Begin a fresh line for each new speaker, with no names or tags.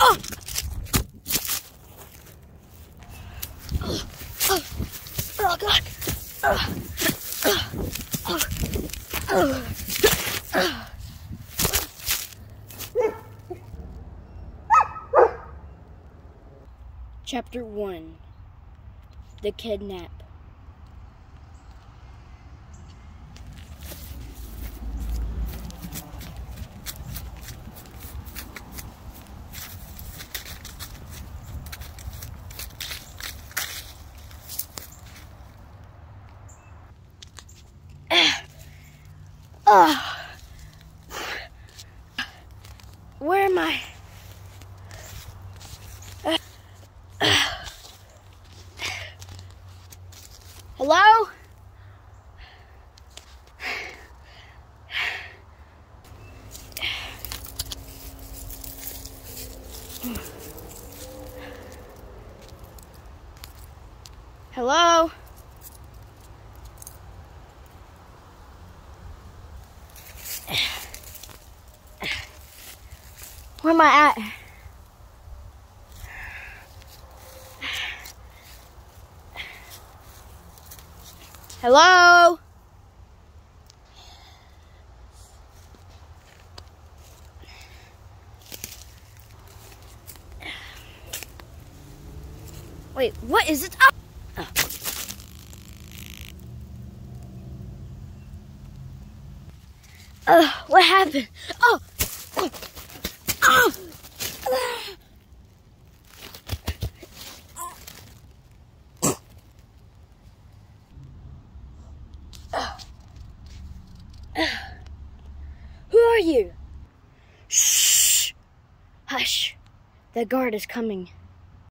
Oh! Oh, oh, oh God. Chapter 1. The Kidnap. Where am I? Hello? Hello? Where am I at? Hello? Wait, what is it? What happened? Oh! Oh! Who are you? Shh! Hush! The guard is coming.